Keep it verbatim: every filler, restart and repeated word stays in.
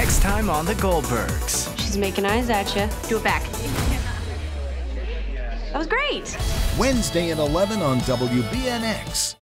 Next time on the Goldbergs. She's making eyes at you. Do it back. That was great. Wednesday at eleven on W B N X.